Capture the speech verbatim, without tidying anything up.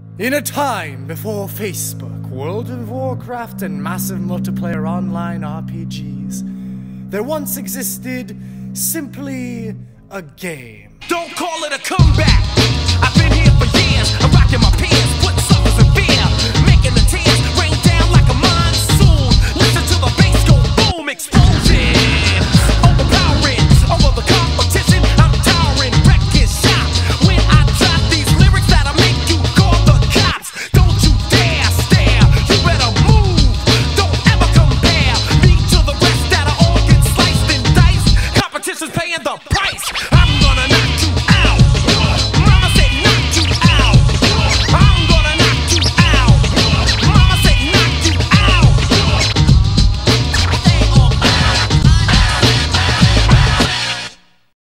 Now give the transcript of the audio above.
In a time before Facebook, World of Warcraft, and massive multiplayer online R P Gs, there once existed simply a game. Don't call it a comeback!